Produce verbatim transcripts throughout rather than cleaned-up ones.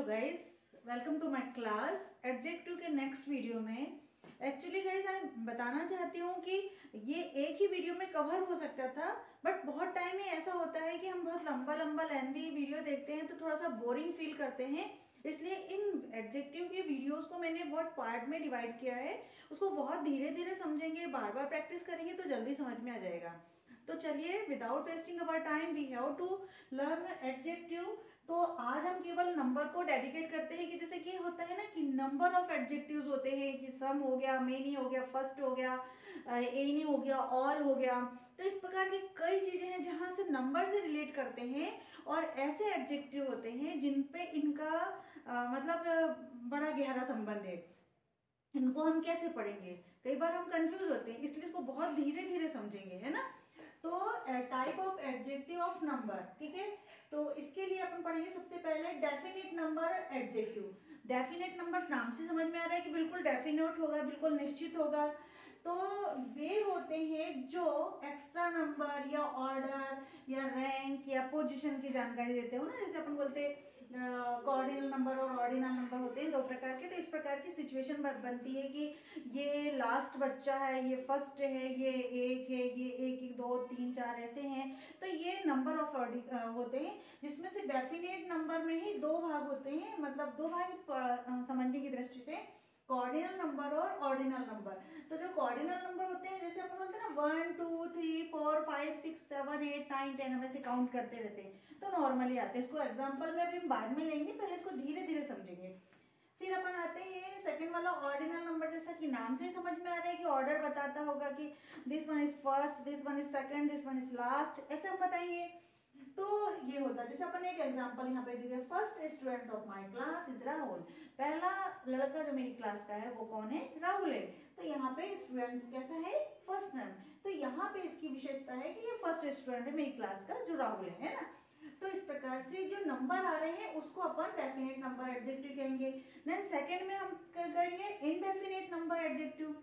Guys, welcome to my class. Adjective के next video में actually guys मैं बताना चाहती हूँ कि ये एक ही वीडियो में कवर हो सकता था, बट बहुत टाइम में ऐसा होता है कि हम बहुत लंबा लंबा लेंथी वीडियो देखते हैं तो थोड़ा सा बोरिंग फील करते हैं। इसलिए इन एडजेक्टिव के वीडियोस को मैंने बहुत पार्ट में डिवाइड किया है। उसको बहुत धीरे धीरे समझेंगे, बार बार प्रैक्टिस करेंगे तो जल्दी समझ में आ जाएगा। तो चलिए, without wasting our time we have to learn adjective. तो आज हम केवल नंबर को डेडिकेट करते हैं कि जैसे कि होता है ना कि नंबर ऑफ एडजेक्टिव्स होते हैं कि सम हो गया, मेनी हो गया, फर्स्ट हो गया, एनी हो गया, ऑल हो गया। तो इस प्रकार की कई चीजें हैं जहां से नंबर से रिलेट करते हैं और ऐसे एडजेक्टिव होते हैं जिन पे इनका आ, मतलब बड़ा गहरा संबंध है। इनको हम कैसे पढ़ेंगे, कई बार हम कंफ्यूज होते हैं, इसलिए इसको बहुत धीरे धीरे समझेंगे, है ना। तो type of adjective of number, ठीक है। तो इसके लिए अपन पढ़ेंगे सबसे पहले definite number adjective. Definite number नाम से समझ में आ रहा है कि बिल्कुल डेफिनेट होगा, बिल्कुल निश्चित होगा। तो वे होते हैं जो एक्स्ट्रा नंबर या ऑर्डर या रैंक या पोजीशन की जानकारी देते हो ना, जैसे अपन बोलते हैं कॉर्डिनल नंबर और ऑर्डिनल नंबर होते हैं दो प्रकार के। तो इस प्रकार की सिचुएशन बनती है कि ये लास्ट बच्चा है, ये फर्स्ट है, ये एक है, ये एक एक दो तीन चार ऐसे हैं। तो ये नंबर ऑफ होते हैं जिसमें से डेफिनेट नंबर में ही दो भाग होते हैं, मतलब दो भाग समझने की दृष्टि से, कॉर्डिनल नंबर और ऑर्डिनल नंबर। तो जो कॉर्डिनल नंबर होते हैं, जैसे अपन बोलते हैं ना one two three four five six seven eight nine ten, हम ऐसे काउंट करते रहते हैं तो नॉर्मली आते हैं। इसको एग्जांपल में अभी हम बाद में लेंगे, पहले इसको धीरे धीरे समझेंगे। फिर अपन आते हैं सेकंड वाला ऑर्डिनल नंबर। जैसा कि नाम से समझ में आ रहा है कि ऑर्डर बताता होगा कि this one is first, this one is second, this one is last, ऐसे हम बताएंगे। तो ये होता है, जैसे अपन एक एग्जांपल यहाँ पे दिए, first students of my class is Rahul. पहला लड़का जो मेरी क्लास का है वो कौन है, राहुल है। तो यहाँ पे स्टूडेंट्स कैसा है, फर्स्ट नेम। तो यहाँ पे इसकी विशेषता है कि ये फर्स्ट स्टूडेंट है मेरी क्लास का जो राहुल है, है ना। तो इस प्रकार से जो नंबर आ रहे हैं उसको अपन डेफिनेट नंबर एडजेक्टिव कहेंगे। देन सेकंड में हम करेंगे इनडेफिनेट नंबर एडजेक्टिव।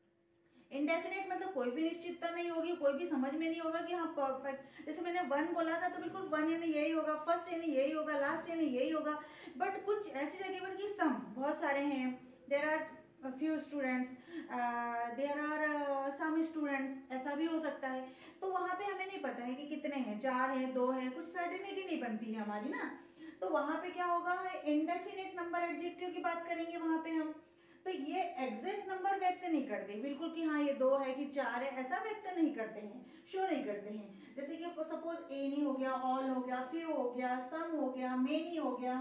इनडेफिनेट मतलब कोई भी निश्चितता नहीं होगी, कोई भी समझ में नहीं होगा कि हाँ परफेक्ट, जैसे मैंने वन बोला था तो बिल्कुल वन यानी यही होगा, फर्स्ट यानी यही होगा, लास्ट यानी यही होगा। बट कुछ ऐसी जगह पर कि सम बहुत सारे हैं, there are few students, there are some students, ऐसा भी हो सकता है। तो वहां पे हमें नहीं पता है कि कितने हैं, चार हैं, दो हैं, कुछ सर्टेनिटी नहीं बनती है हमारी ना। तो वहां पे क्या होगा, इनडेफिनेट नंबर एडजेक्टिव की बात करेंगे वहां पे हम। तो ये एग्जैक्ट नंबर व्यक्त नहीं करते बिल्कुल कि हाँ ये दो है कि चार है, ऐसा व्यक्त नहीं करते हैं, शो नहीं करते हैं। जैसे कि सपोज एनी हो गया, ऑल हो गया, फ्यू हो गया, सम हो गया, मेनी हो गया,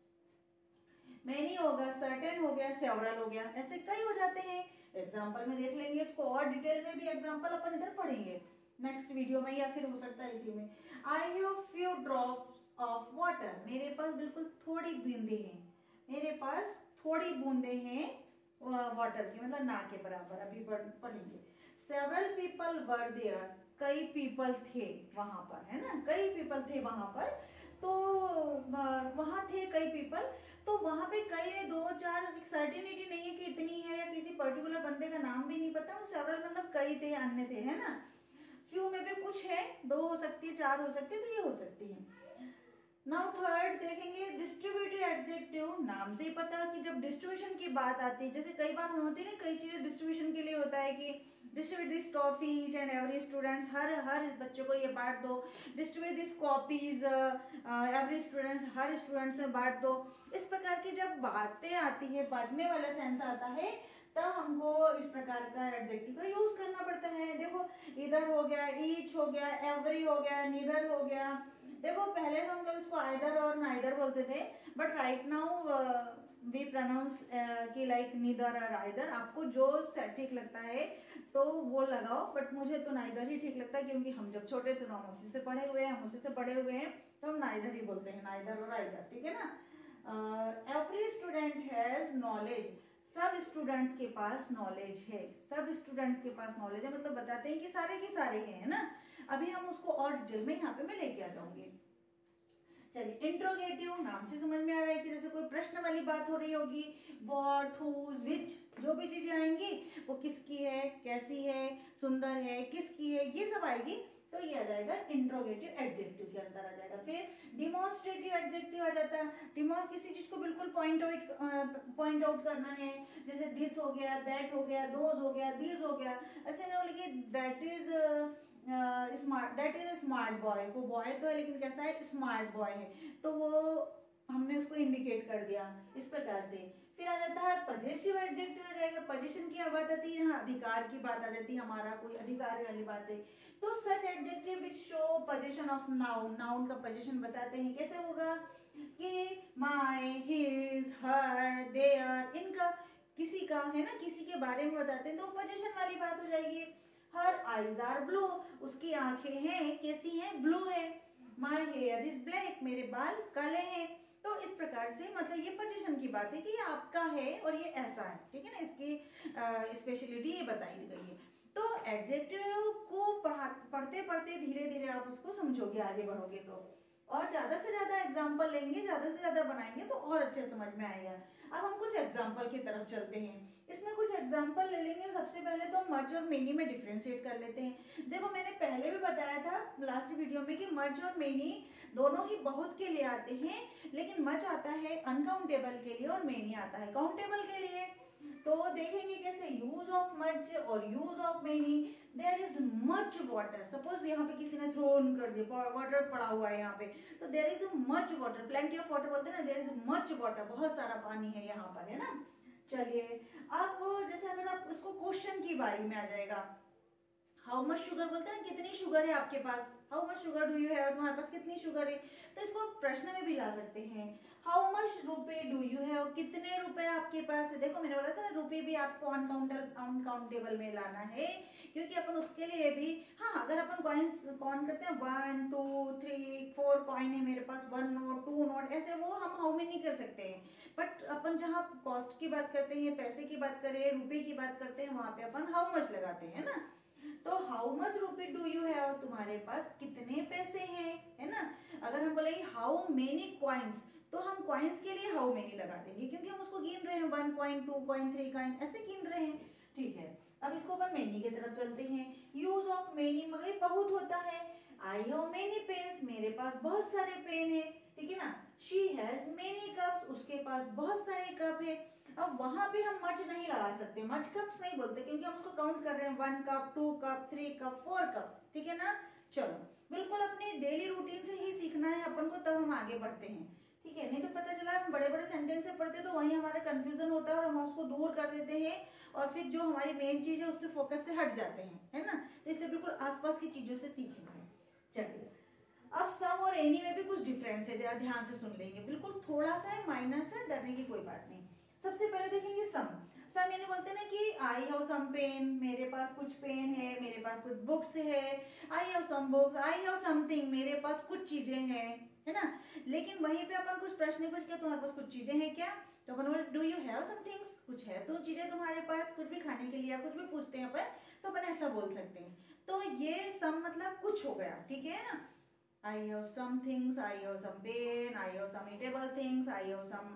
मेनी हो गया, सर्टेन हो गया, सेवरल हो गया, ऐसे कई हो जाते हैं। एग्जाम्पल में देख लेंगे इसको, और डिटेल में भी एग्जाम्पल अपन इधर पढ़ेंगे नेक्स्ट वीडियो में, या फिर हो सकता है इसी में। I have few drops of water. मेरे पास बिल्कुल थोड़ी बूंदे हैं, मेरे पास थोड़ी बूंदे हैं वाटर की, मतलब ना के बराबर। अभी पढ़ेंगे। सेवरल पीपल वर देयर, कई पीपल थे वहां पर, है ना, कई पीपल थे वहां पर। तो वहां थे कई पीपल, तो वहां पे कई में दो चार, एक सर्टिनिटी नहीं है कि इतनी है, या किसी पर्टिकुलर बंदे का नाम भी नहीं पता। सेवरल मतलब कई थे, अन्य थे, है ना। फ्यू में भी कुछ है, दो हो सकती है, चार हो सकती है, तो ये हो सकती है। नाउ थर्ड देखेंगे डिस्ट्रीब्यूटिव एडजेक्टिव। नाम से ही पता कि जब डिस्ट्रीब्यूशन की बात आती है, जैसे कई बार होती है ना, कई चीजें डिस्ट्रीब्यूशन के लिए होता है कि distribute this toffees and every students, हर हर बच्चों को ये बांट दो। Distribute this copies every students, हर स्टूडेंट्स में बांट दो। इस प्रकार की जब बातें आती है, बांटने वाला सेंस आता है, तब हमको इस प्रकार का एडजेक्टिव का यूज करना पड़ता है। देखो, इधर हो गया, ईच हो गया, एवरी हो गया, नीदर हो गया। देखो पहले हम लोग इसको आइदर और नाइदर बोलते थे, but right now we pronounce कि लाइक नीदर और आइदर। आपको जो ठीक लगता है तो वो लगाओ, बट मुझे तो नाइदर ही ठीक लगता है, क्योंकि हम जब छोटे थे तो हम उसी से पढ़े हुए हैं, हम उसी से पढ़े हुए हैं, तो हम नाइदर ही बोलते हैं, नाइदर और आइदर, ठीक है ना। एवरी स्टूडेंट हैज नॉलेज, सब स्टूडेंट्स के पास नॉलेज है, सब स्टूडेंट्स के पास नॉलेज है, मतलब बताते हैं कि सारे के सारे हैं, है ना। अभी हम उसको और डिटेल में यहाँ पे मैं लेके आ जाऊंगी। चलिए, इंट्रोगेटिव। नाम से समझ में आ रहा है कि जैसे कोई प्रश्न वाली बात हो रही होगी, व्हाट, हुज, विच, जो भी चीजें आएंगी वो किसकी है, कैसी है, सुंदर है, किसकी है, ये सब आएगी। तो ये आ जाएगा इंट्रोगेटिव एडजेक्टिव के अंदर आ जाएगा। फिर डिमॉन्स्ट्रेटिव एडजेक्टिव आ जाता है। डिमो किसी चीज को बिल्कुल बिल्कुल पॉइंट आउट पॉइंट आउट करना है, जैसे दिस हो गया, दैट हो गया, दोज हो गया, दिस हो गया, ऐसे मैंने बोला कि that is smart, that is a smart boy. वो बॉय तो है लेकिन कैसा है, स्मार्ट बॉय है, तो वो हमने उसको इंडिकेट कर दिया इस प्रकार से। फिर आ जाता है पजेसिव एडजेक्टिव आ जाएगा। पोजीशन की बात आती है, यहाँ अधिकार की बात आ जाती है, हमारा कोई अधिकार वाली बात है, तो such adjective which show position of noun, noun का पोजीशन बताते हैं। कैसे होगा कि माय, हिज, हर, देयर, इनका किसी का है ना, किसी के बारे में बताते हैं तो पोजीशन वाली बात हो जाएगी। हर आईज आर ब्लू, उसकी आंखें हैं कैसी हैं, ब्लू है। माय हेयर इज ब्लैक, मेरे बाल काले हैं। तो इस प्रकार से मतलब ये पोजीशन की बात है कि ये आपका है और ये ऐसा है, ठीक है ना, इसकी स्पेशलिटी ये बताई गई है। तो एडजेक्टिव को पढ़ते पढ़ते धीरे धीरे आप उसको समझोगे, आगे बढ़ोगे तो, और ज्यादा से ज्यादा एग्जाम्पल लेंगे, ज्यादा से ज्यादा बनाएंगे तो और अच्छे समझ में आएगा। अब हम कुछ एग्जाम्पल की तरफ चलते हैं। इसमें कुछ एग्जाम्पल ले लेंगे। सबसे पहले तो मच और मेनी में डिफ्रेंशिएट कर लेते हैं। देखो मैंने पहले भी बताया था लास्ट वीडियो में कि मच और मेनी दोनों ही बहुत के लिए आते हैं, लेकिन मच आता है अनकाउंटेबल के लिए और मेनी आता है काउंटेबल के लिए। तो देखेंगे कैसे, यूज ऑफ मच और use of many. There is much water, suppose यहाँ पे किसी ने थ्रोन कर दिया, वाटर पड़ा हुआ है यहाँ पे, तो there is much water, plenty of water बोलते हैं ना, देयर इज मच वाटर, बहुत सारा पानी है यहाँ पर, है ना। चलिए अब जैसे अगर आप उसको क्वेश्चन की बारी में आ जाएगा, हाउ मच शुगर बोलते हैं ना, कितनी शुगर है आपके पास, how much sugar do you have, तुम्हारे पास कितनी शुगर है, तो इसको प्रश्न में भी ला सकते हैं। हाउ मच रुपए डू यू हैव, कितने रुपए आपके पास है। देखो मैंने बोला था ना, रुपए भी आपको अनकाउंटेबल अनकाउंटेबल में लाना है, क्योंकि अपन उसके लिए भी, हाँ अगर अपन कॉइन्स काउंट करते हैं, one two three four coin है मेरे पास, वन नोट टू नोट, ऐसे वो हम हाउ में नहीं कर सकते हैं। बट अपन जहाँ कॉस्ट की बात करते हैं, पैसे की बात करें, रुपए की बात करते हैं, वहां पे अपन हाउ मच लगाते हैं ना। तो how much rupee do you have, तुम्हारे पास कितने पैसे हैं, है ना। अगर हम बोलेंगे हाउ मेनी कॉइन्स, तो हम कॉइन्स के लिए हाउ मेनी लगा देंगे, क्योंकि हम उसको गिन रहे हैं, one coin, two coin, three coin, ऐसे गिन रहे हैं, ठीक है। अब इसको अपन मेनी की तरफ चलते हैं। यूज ऑफ मेनी, मगर बहुत होता है। आई हैव मेनी पेन्स, मेरे पास बहुत सारे पेन है, ठीक है ना। शी हैज मेनी कप्स, उसके पास बहुत सारे कप है। अब वहां पे हम मच नहीं लगा सकते, मच कप्स नहीं बोलते, क्योंकि हम उसको काउंट कर रहे हैं, one cup, two cup, three cup, four cup, ठीक है ना। चलो बिल्कुल अपने डेली रूटीन से ही सीखना है अपन को, तब हम आगे बढ़ते हैं, ठीक है। नहीं तो पता चला हम बड़े बड़े सेंटेंस से पढ़ते तो वहीं हमारा कंफ्यूजन होता है और हम उसको दूर कर देते हैं, और फिर जो हमारी मेन चीज है उससे फोकस से हट जाते हैं, है ना। तो इसलिए बिल्कुल आसपास की चीजों से सीखेंगे। चलिए अब सम और एनी में भी कुछ डिफरेंस है, जरा ध्यान से सुन लेंगे, बिल्कुल थोड़ा सा है, माइनर से, डरने की कोई बात नहीं। सबसे पहले देखेंगे सम। सम यानी बोलते हैं ना कि आई हैव सम पेन, मेरे पास कुछ पेन है, मेरे पास कुछ बुक्स है। I have some books, I have something, मेरे पास कुछ चीजें हैं, है ना। लेकिन वहीं पे अपन कुछ प्रश्न पूछ के, तुम्हारे पास कुछ चीजें हैं क्या, तो अपन बोले do you have some things, कुछ है तो चीजें तुम्हारे पास, कुछ भी खाने के लिए या कुछ भी पूछते हैं अपन, तो अपन ऐसा बोल सकते हैं। तो ये सम मतलब कुछ हो गया, ठीक है ना। I have some things, I have some pen, I have some eatable things, I have some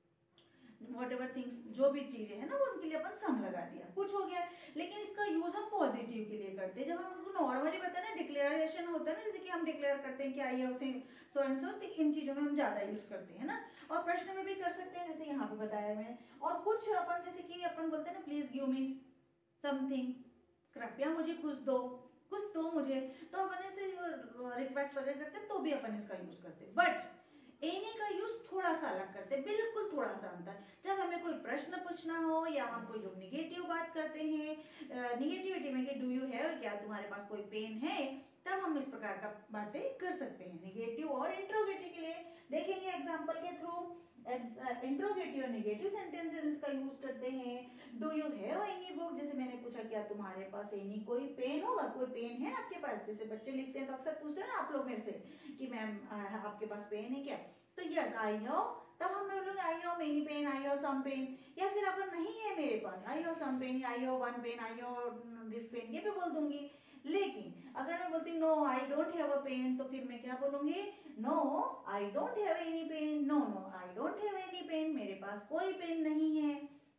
whatever things, जो भी चीजें है ना वो उनके लिए अपन सम लगा दिया, कुछ हो गया। लेकिन इसका यूज हम पॉजिटिव के लिए करते हैं। जब हम उनको नॉर्मली बताए ना, डिक्लेरेशन होता है ना, जैसे कि हम डिक्लेयर करते हैं कि I have so and so, इन चीजों में हम ज्यादा यूज करते हैं ना। और प्रश्न में भी कर सकते हैं, जैसे यहाँ पे बताया मैंने। और कुछ अपन जैसे कि अपन बोलते हैं ना, प्लीज गिव मी समथिंग, कृपया मुझे कुछ दो, कुछ दो मुझे, तो अपन ऐसे रिक्वेस्ट वगैरह करते हैं तो भी अपन इसका यूज करते हैं। बट एनी का यूज थोड़ा सा अलग करते हैं, बिल्कुल थोड़ा सा अंतर। जब हमें कोई प्रश्न पूछना हो या हम कोई जो निगेटिव बात करते हैं, निगेटिविटी में कि डू यू हैव, क्या तुम्हारे पास कोई पेन है, तब हम इस प्रकार का बातें कर सकते हैं, निगेटिव और इंट्रोगेटिव के लिए। देखेंगे एग्जाम्पल के थ्रू। इंट्रोगेटिव और निगेटिव सेंटेंसेस इसका यूज करते हैं। Do you have any book, जैसे मैंने पूछा क्या तुम्हारे पास एनी कोई पेन होगा, कोई पेन है आपके पास, जैसे बच्चे लिखते हैं तो अक्सर पूछते हैं ना आप लोग मेरे से कि मैम आपके पास पेन है क्या, तो यस आई हैव, तब हम लोग I have many pen, I have some pen. या फिर अगर नहीं है मेरे पास, I have some pen, I have one pen, I have this pen, ये भी बोल दूंगी। लेकिन अगर मैं बोलती no I don't have a pen, तो फिर मैं क्या बोलूंगी, no I don't have any pen, no no I don't have any pen, मेरे पास कोई पेन नहीं है,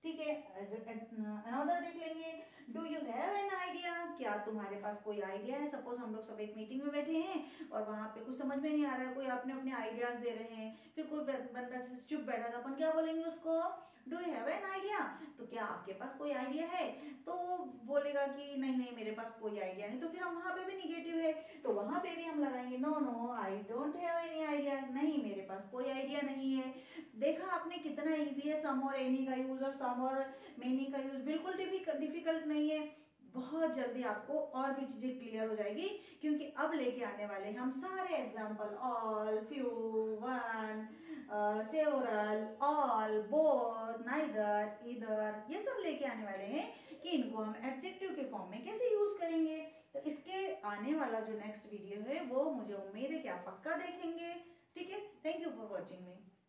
ठीक है, अनदर देख लेंगे, do you have an idea, क्या तुम्हारे पास कोई आइडिया है। सपोज हम लोग सब एक मीटिंग में बैठे हैं और वहाँ पे कुछ समझ में नहीं आ रहा है, कोई अपने अपने आइडियाज दे रहे हैं, फिर कोई बंदा चुप बैठा था, अपन क्या बोलेंगे उसको, do you have an idea, तो क्या आपके पास कोई आइडिया है, तो वो बोलेगा कि नहीं नहीं मेरे पास कोई आइडिया नहीं, तो फिर हम वहाँ पे भी निगेटिव है, तो वहाँ पे भी हम लगाएंगे no no I don't have any idea, नहीं मेरे पास कोई आइडिया नहीं है। देखा आपने कितना इजी है सम और एनी का यूज और सम और मेनी का यूज, बिल्कुल डिफिकल्ट नहीं है, बहुत जल्दी आपको और भी चीजें क्लियर हो जाएगी, क्योंकि अब लेके आने वाले हम सारे example, all, few, one, several, all, both, neither, either, ये सब लेके आने वाले हैं कि इनको हम एडजेक्टिव के फॉर्म में कैसे यूज करेंगे। तो इसके आने वाला जो नेक्स्ट वीडियो है वो मुझे उम्मीद है कि आप पक्का देखेंगे। ठीक है, thank you for watching me.